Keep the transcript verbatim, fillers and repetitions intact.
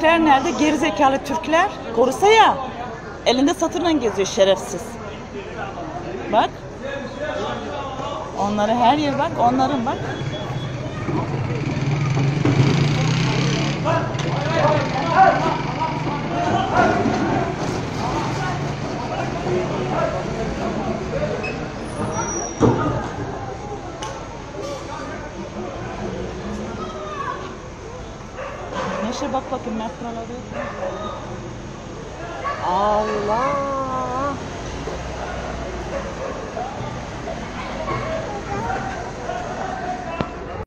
Türkler nerede? Gerizekalı Türkler. Korusa ya. Elinde satırla geziyor şerefsiz. Bak. Onları her yer bak. Onların bak. Neşe bak bakayım metroları. Allah.